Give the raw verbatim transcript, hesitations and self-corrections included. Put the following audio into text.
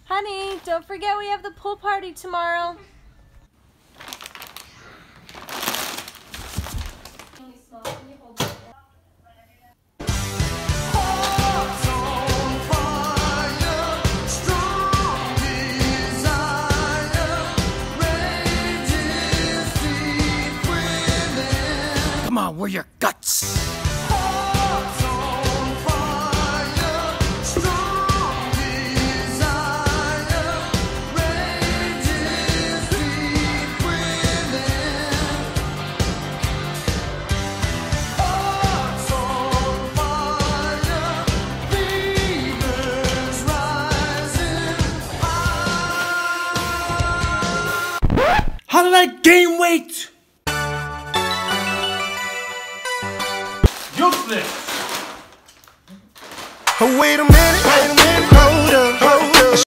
Honey, don't forget we have the pool party tomorrow. Come on, we're your guts. How did I gain weight? Useless. Oh, wait a minute, wait a minute.